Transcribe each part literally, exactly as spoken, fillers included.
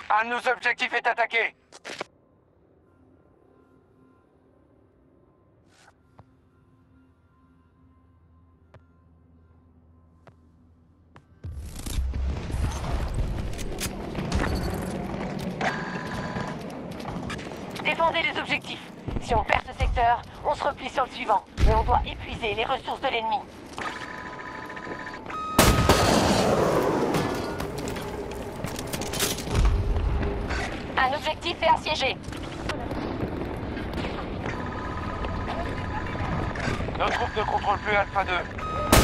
Un de nos objectifs est attaqué. Défendez les objectifs. Si on perd ce secteur, on se replie sur le suivant. Mais on doit épuiser les ressources de l'ennemi. Un objectif est assiégé. Nos troupes ne contrôlent plus Alpha deux.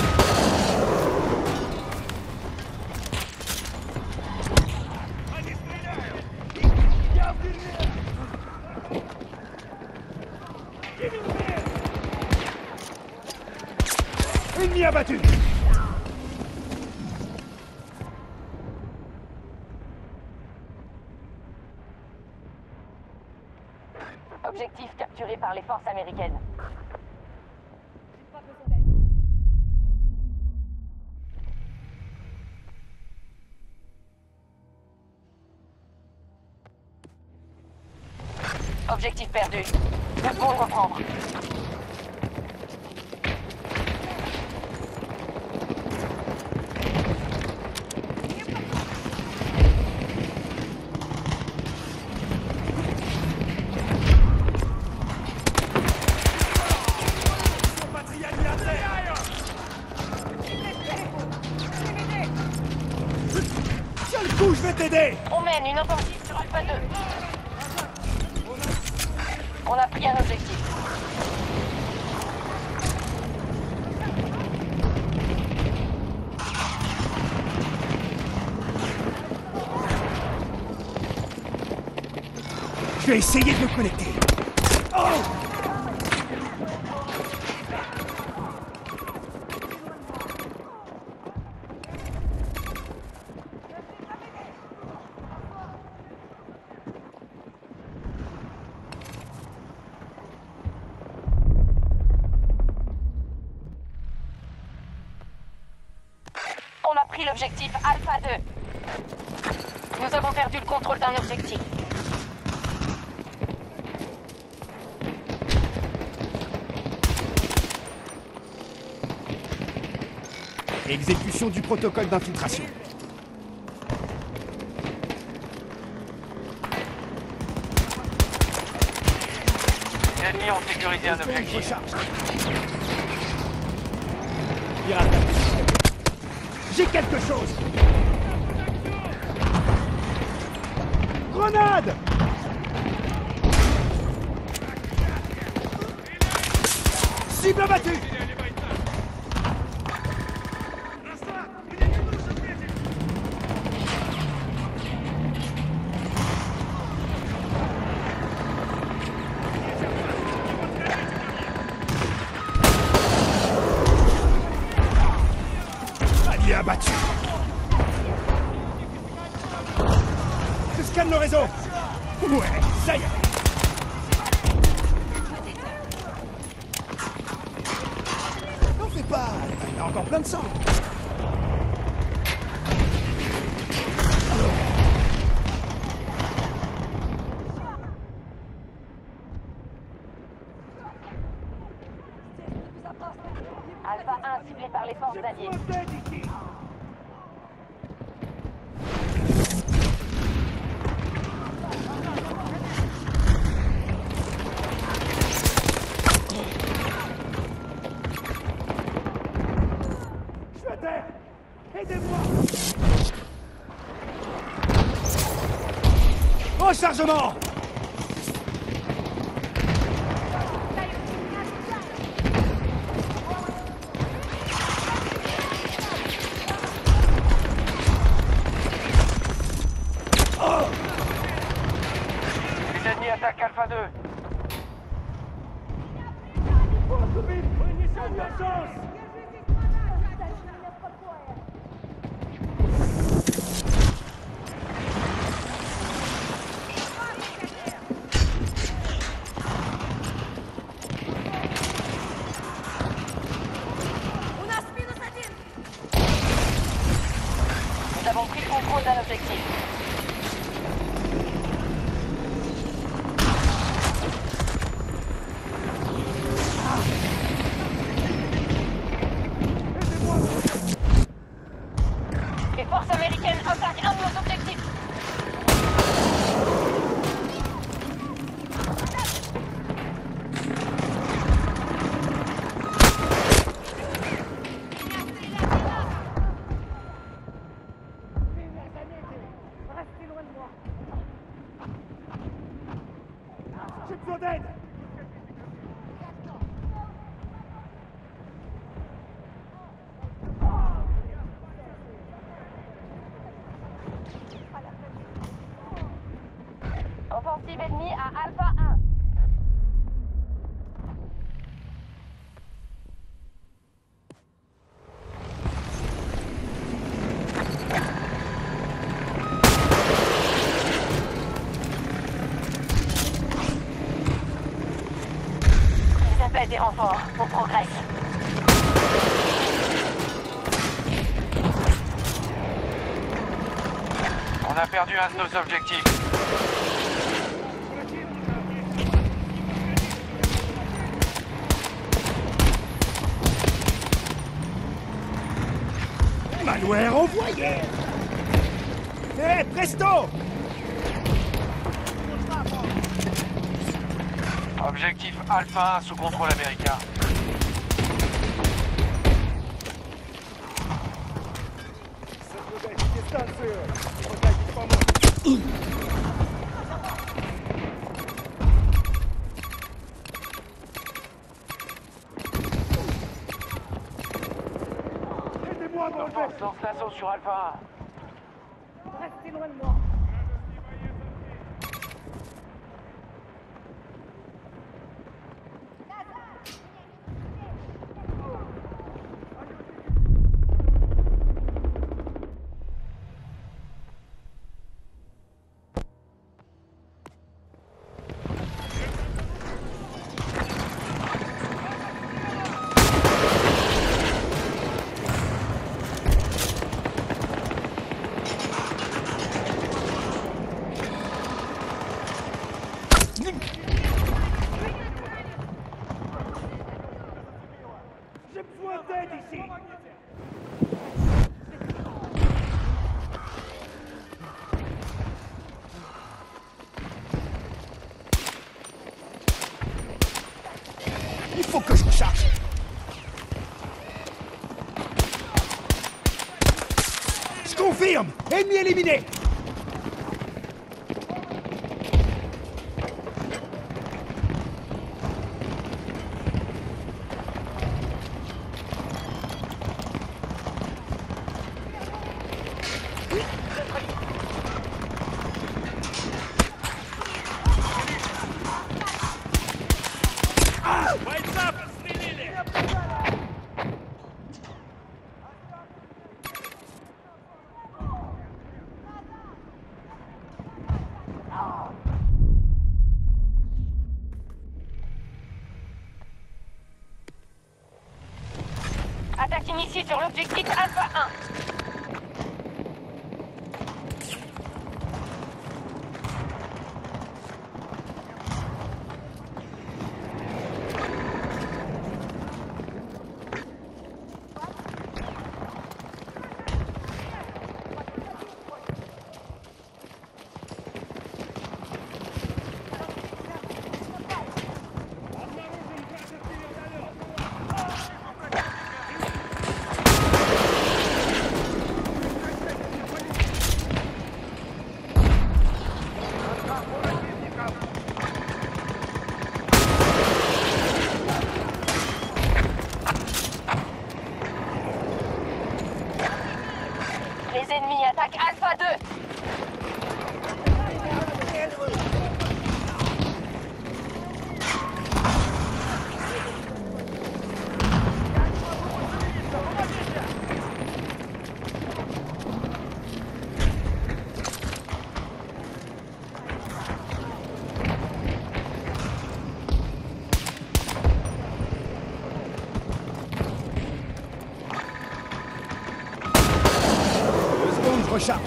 Ennemi abattu! Objectif capturé par les forces américaines. Objectif perdu. Nous devons le reprendre. Je vais t'aider! On mène une offensive sur Alpha deux. On a pris un objectif. Je vais essayer de me connecter. Oh! On a pris l'objectif Alpha deux. Nous avons perdu le contrôle d'un objectif. Exécution du protocole d'infiltration. Les ennemis ont sécurisé un objectif. Recharge. Pirate. J'ai quelque chose. Grenade! Cible abattue! Allié abattu! Je scanne le réseau! Ouais, ça y est! N'en fais pas! Il y a encore plein de sang! Alpha un ciblé par les forces alliées. Je suis à terre! Aidez-moi! Rechargement! Les ennemis attaquent Alpha deux. Nous avons pris le contrôle d'un objectif. Objectif ennemi à Alpha un. Ils appellent des renforts. On progresse. On a perdu un de nos objectifs. Malware envoyé. Hé, presto! Objectif Alpha un sous contrôle américain. Aidez-moi, mon Nos forces lancent l'assaut sur Alpha Restez loin de moi. J'ai besoin d'aide ici. Il faut que je recharge. Je confirme. Ennemi éliminé. Attaque initiée sur l'objectif Alpha un. Les ennemis attaquent Alpha deux. Deux secondes, je recharge.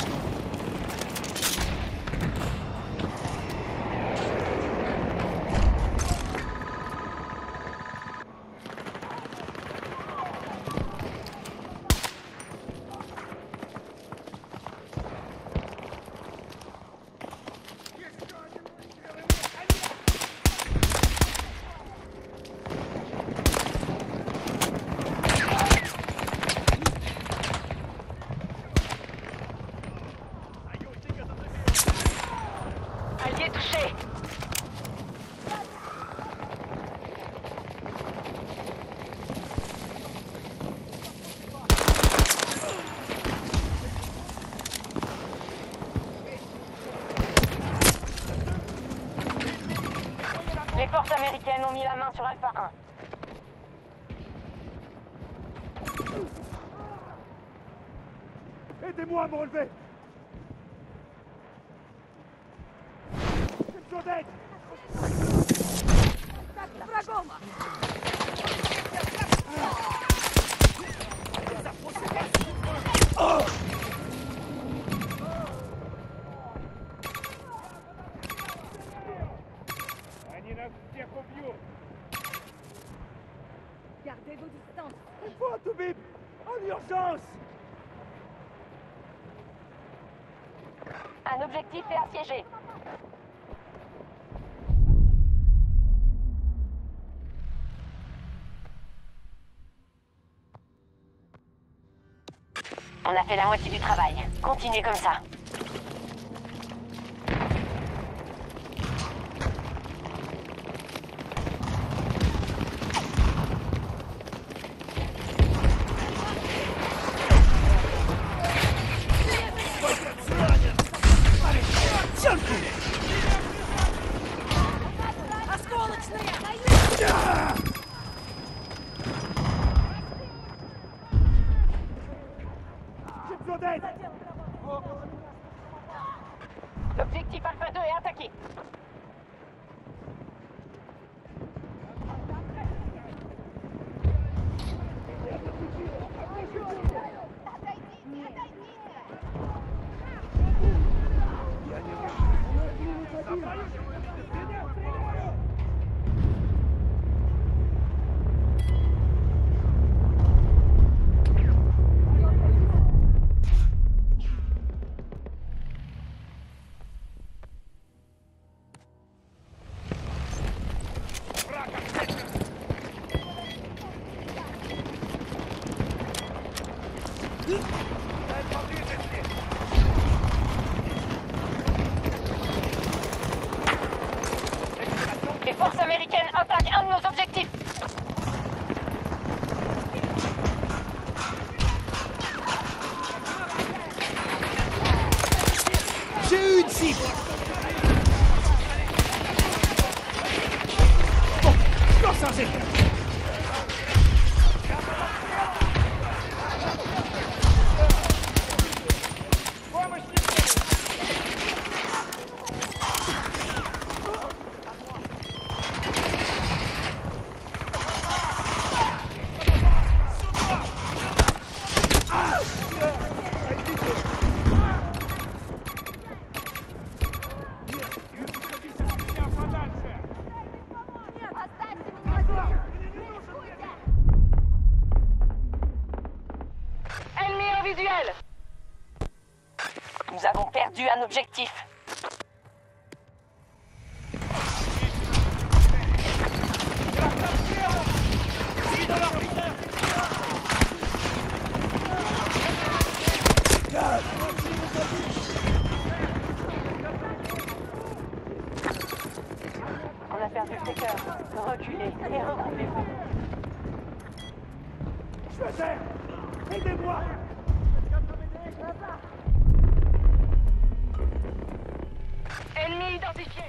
forces américaines ont mis la main sur Alpha un. Aidez-moi à me relever. J'ai besoin d'aide. Oh! Gardez vos distances. Il faut un Toubib! En urgence! Un objectif est assiégé. On a fait la moitié du travail. Continuez comme ça. Tiens le coup! Ah! J'ai besoin d'aide! L'objectif Alpha deux est attaqué. Les forces américaines attaquent un de nos objectifs. J'ai eu une cible! Bon, lance un jet! Ennemi en visuel. Nous avons perdu un objectif. On a perdu le secteur. Reculez et regroupez-vous. Je suis à terre! Aidez-moi! Ennemi identifié.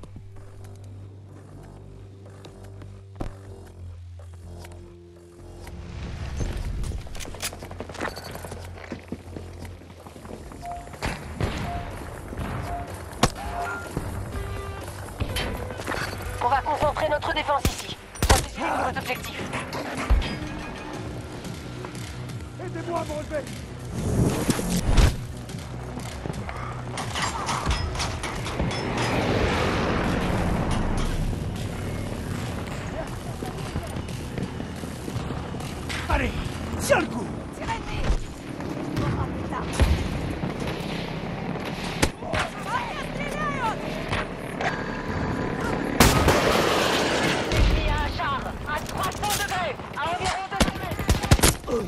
On va concentrer notre défense ici. Protégez les nouveaux objectifs. Aidez-moi à me relever! Allez, tiens le coup! Ennemi à un char, à trois cents degrés, à environ deux cents mètres.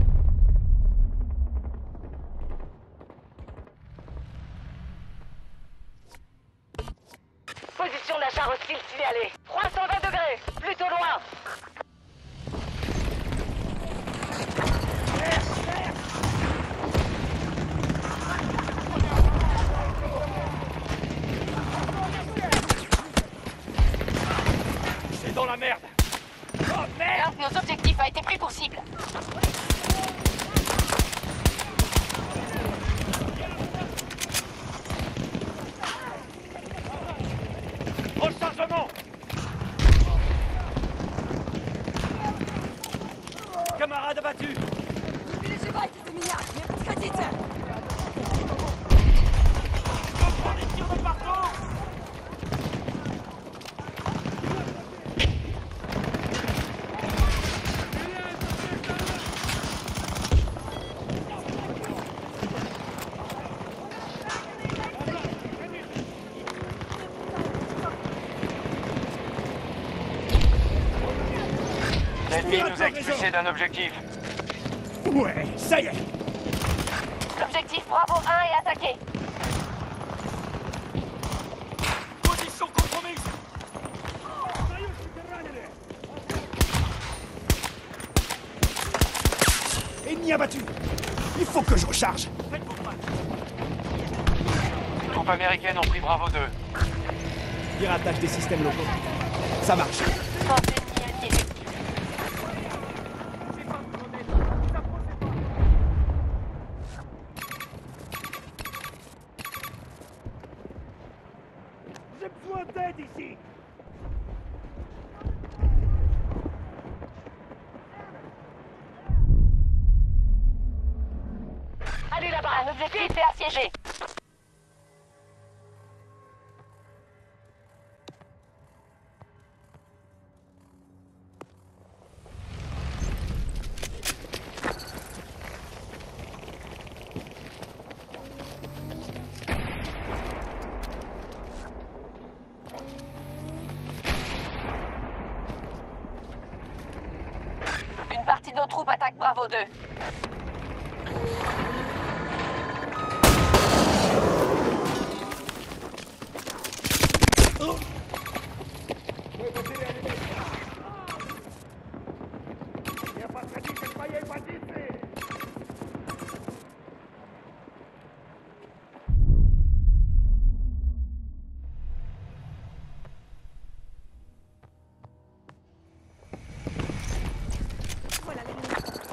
Position d'un char hostile signalée. trois cent vingt degrés, plutôt loin. Un de nos objectifs a été pris pour cible. Rechargement! Camarade abattu! Переживайте за меня! Не подходите! On prend des tirs de partout! L'ennemi nous a expulsés d'un objectif. Ouais, ça y est. L'objectif Bravo un est attaqué. Position compromise! Ennemi abattu. Il faut que je recharge. Les troupes américaines ont pris Bravo deux. Piratage des systèmes locaux. Ça marche. Force ennemie alliée effective. J'ai besoin d'aide ici. Allez là-bas, un objectif est assiégé. Une partie de nos troupes attaque Bravo deux. Voilà l'ennemi.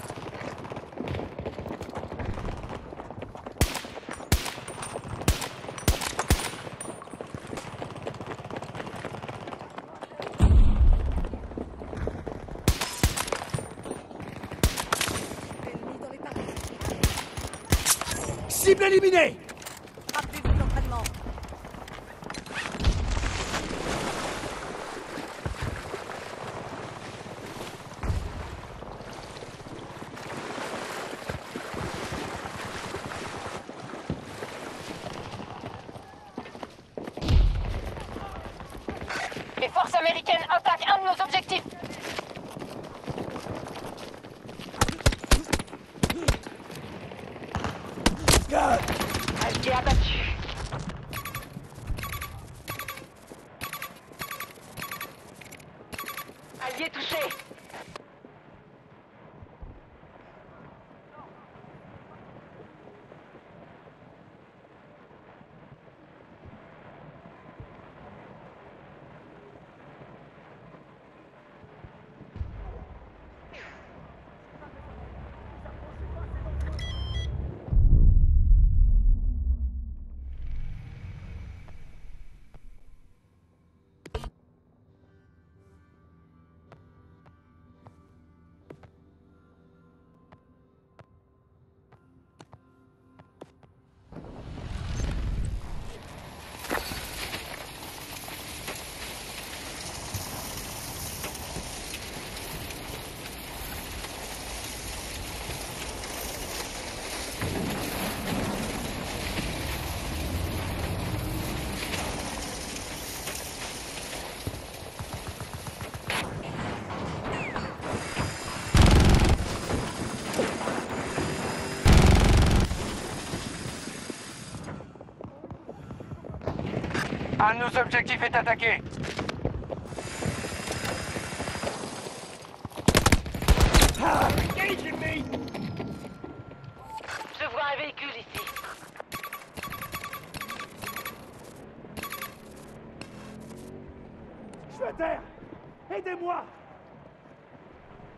Ennemi dans les parages. Cible éliminée. Rappelez-vous l'entraînement. Les forces américaines attaquent un de nos objectifs. God. Allié abattu. Allié touché. Un de nos objectifs est attaqué. Ah, engaging me. Je vois un véhicule ici. Je suis à terre. Aidez-moi.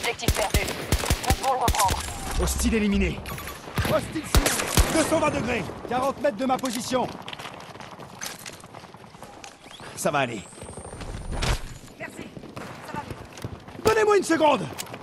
Objectif perdu. Nous devons le reprendre. Hostile éliminé. Hostile ciblé. deux cent vingt degrés. quarante mètres de ma position. Ça va aller. Merci. Ça va mieux. Donnez-moi une seconde.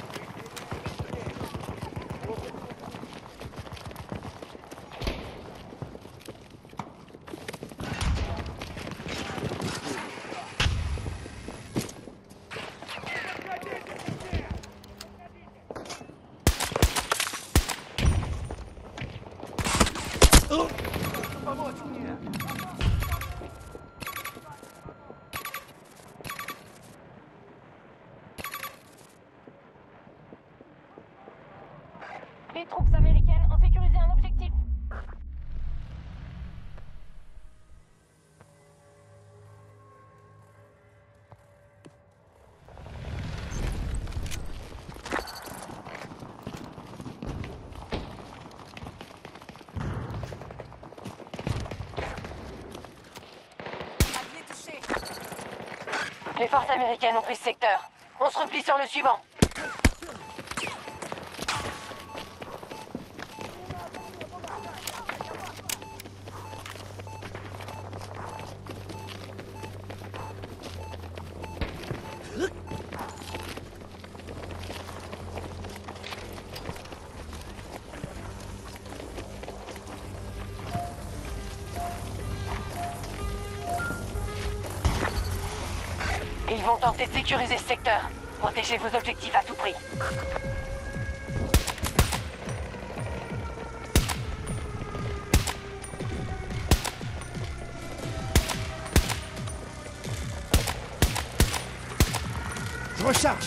Les troupes américaines ont sécurisé un objectif. Allié touché. Les forces américaines ont pris ce secteur. On se replie sur le suivant. Ils vont tenter de sécuriser ce secteur. Protégez vos objectifs à tout prix. Je recharge.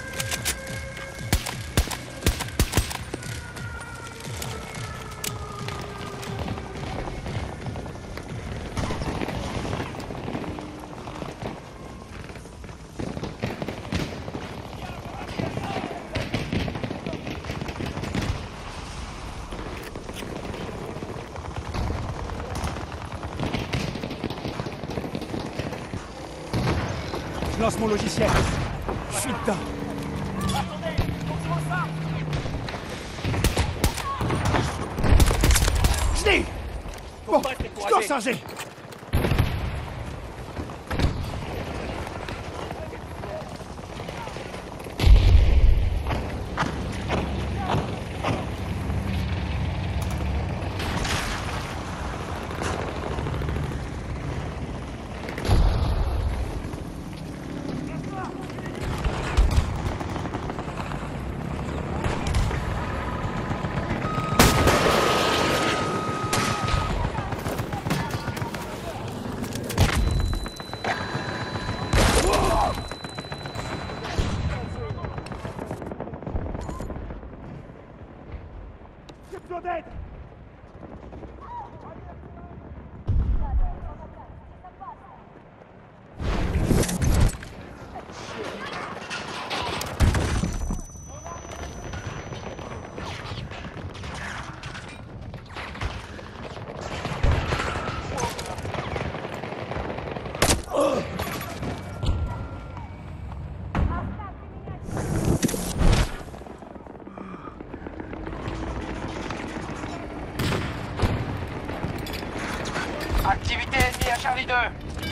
Je lance mon logiciel. Je suis dedans. Je l'ai. Bon, je dois charger. J'ai besoin d'aide. Activité ennemie à Charlie deux.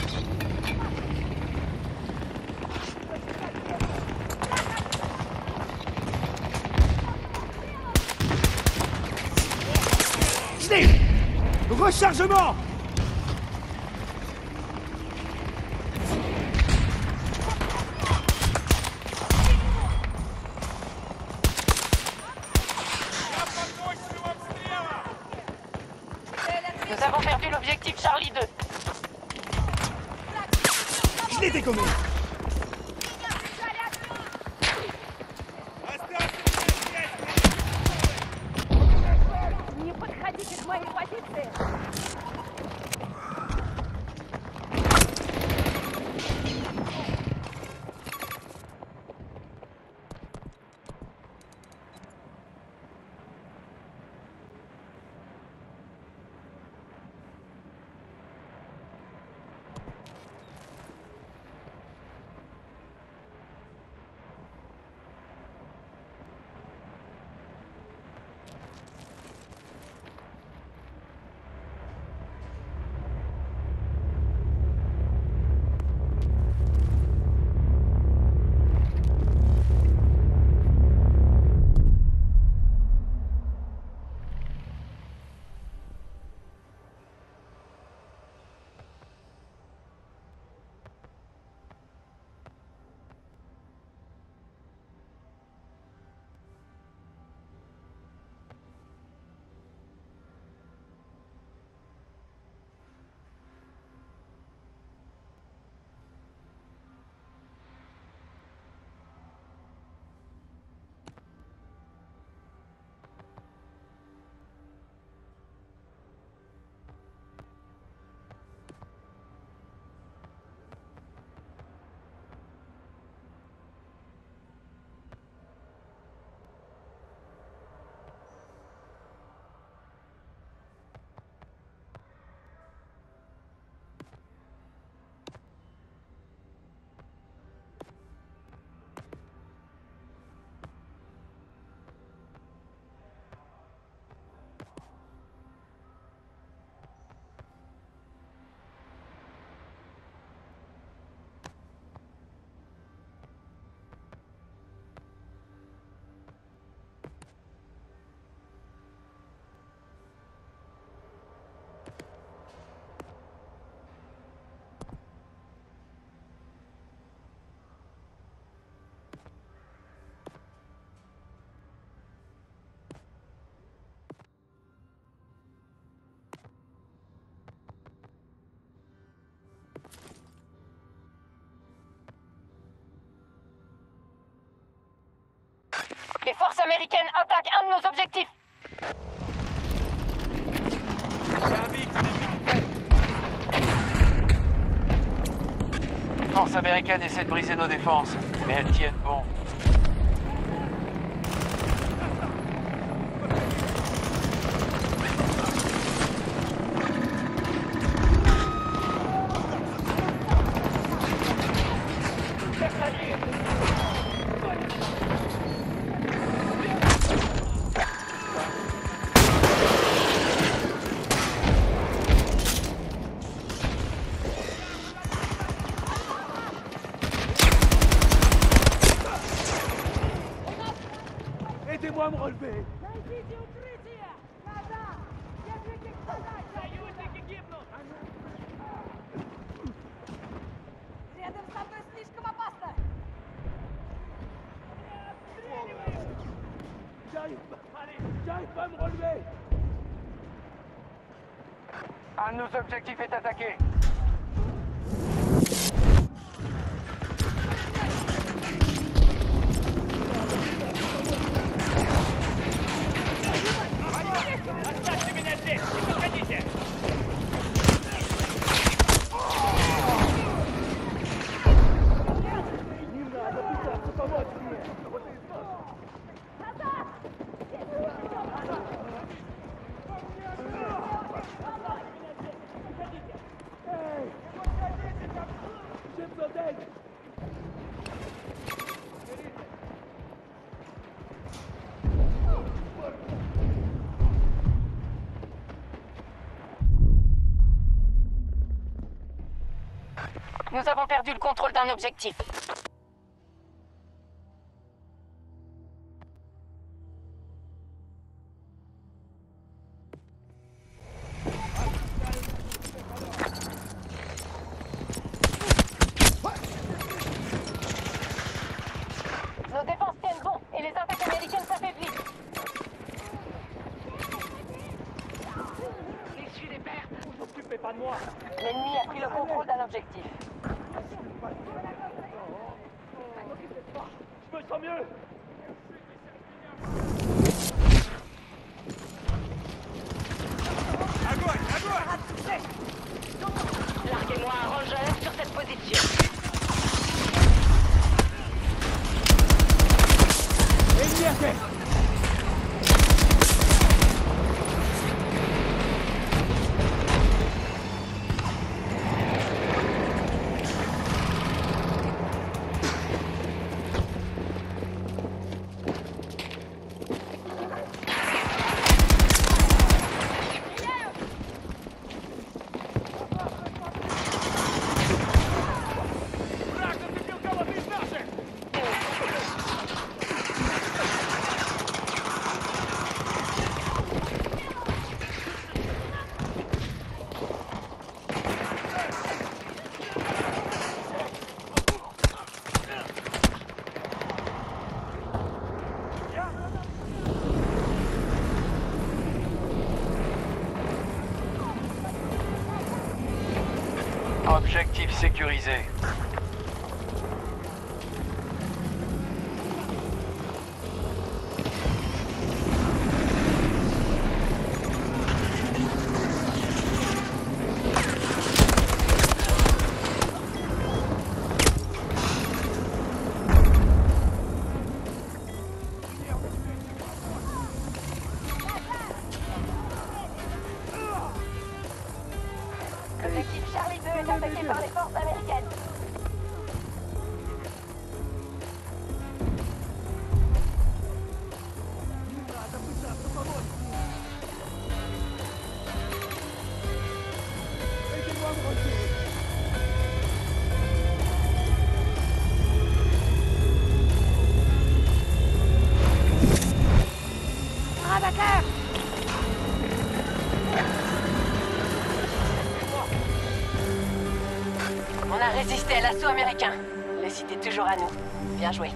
Je l'ai. Rechargement. Nous avons perdu l'objectif Charlie deux. Je l'ai dégommé. Не подходите к моей позиции. Les forces américaines attaquent un de nos objectifs. Les forces américaines essaient de briser nos défenses, mais elles tiennent bon. Aidez-moi à me relever. Рядом со мной слишком опасно! J'arrive pas. Allez, j'arrive pas à me relever. Un de nos objectifs est attaqué. J'ai besoin d'aide. Nous avons perdu le contrôle d'un objectif. Nos défenses tiennent bon et les attaques américaines s'affaiblissent. J'essuie les pertes. Vous occupez pas de moi. L'ennemi a pris le contrôle d'un objectif. Je me sens mieux. Larguez-moi un rangeur sur cette position. Ennemi à terre. Objectif sécurisé. L'objectif Charlie deux est attaqué par les forces américaines. Aidez-moi à me relever. Rabatteur! On a résisté à l'assaut américain. Le site est toujours à nous. Bien joué.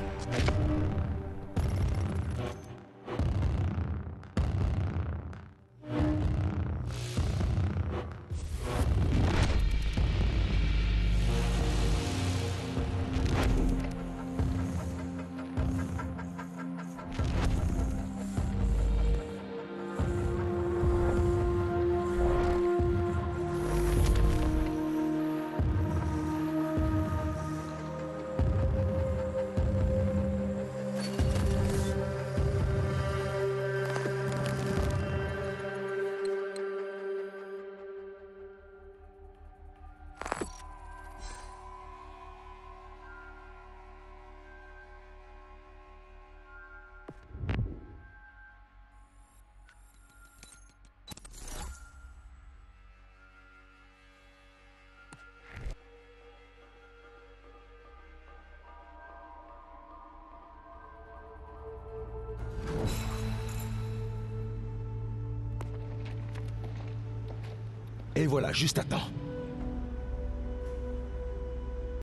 Et voilà, juste à temps.